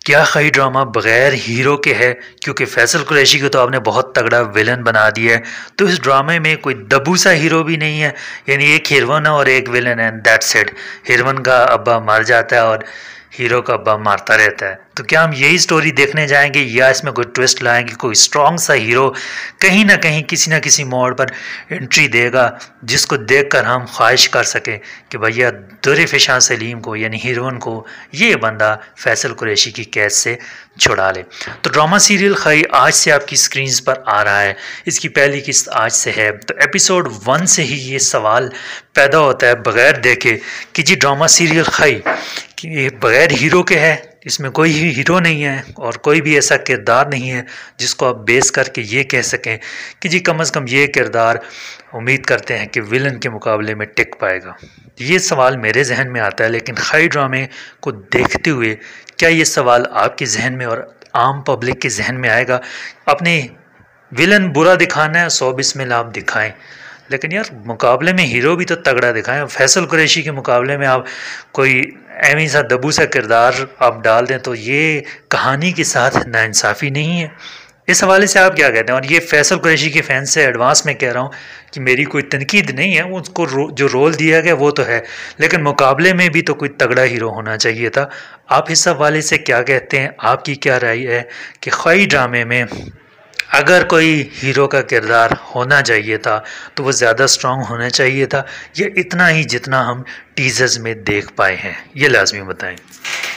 क्या खई ड्रामा बगैर हीरो के है? क्योंकि फैसल कुरैशी को तो आपने बहुत तगड़ा विलन बना दिया है, तो इस ड्रामे में कोई दबू सा हीरो भी नहीं है। यानी एक हीरोइन है और एक विलन है, दैट्स इट। हीरोइन का अब्बा मर जाता है और हीरो का अब्बा मारता रहता है। तो क्या हम यही स्टोरी देखने जाएंगे या इसमें कोई ट्विस्ट लाएंगे? कोई स्ट्रॉन्ग सा हीरो कहीं ना कहीं किसी ना किसी मोड़ पर एंट्री देगा जिसको देखकर हम ख्वाहिश कर सकें कि भैया दुर्फिशा सलीम को यानी हीरोइन को ये बंदा फैसल कुरैशी की कैद से छुड़ा ले। तो ड्रामा सीरियल खई आज से आपकी स्क्रीन्स पर आ रहा है। इसकी पहली किस्त आज से है। तो एपिसोड 1 से ही ये सवाल पैदा होता है बगैर देखे कि जी ड्रामा सीरियल खई कि बगैर हीरो के है, इसमें कोई ही हीरो नहीं है और कोई भी ऐसा किरदार नहीं है जिसको आप बेस करके ये कह सकें कि जी कम से कम ये किरदार उम्मीद करते हैं कि विलन के मुकाबले में टिक पाएगा। ये सवाल मेरे जहन में आता है, लेकिन खई ड्रामे को देखते हुए क्या ये सवाल आपके जहन में और आम पब्लिक के जहन में आएगा? अपने विलन बुरा दिखाना है, 100 बिस्मिल्लाह आप दिखाएं, लेकिन यार मुकाबले में हीरो भी तो तगड़ा दिखाएं। फैसल कुरैशी के मुकाबले में आप कोई एवं सा दबू सा किरदार आप डाल दें तो ये कहानी के साथ नाइंसाफ़ी नहीं है? इस हवाले से आप क्या कहते हैं? और ये फैसल कुरैशी के फैंस से एडवांस में कह रहा हूँ कि मेरी कोई तनकीद नहीं है, उसको जो रोल दिया गया वो तो है, लेकिन मुकाबले में भी तो कोई तगड़ा हीरो होना चाहिए था। आप इस हवाले से क्या कहते हैं? आपकी क्या राय है कि खई ड्रामे में अगर कोई हीरो का किरदार होना चाहिए था तो वो ज़्यादा स्ट्रॉन्ग होना चाहिए था या इतना ही जितना हम टीजर्स में देख पाए हैं? ये लाजमी बताएं।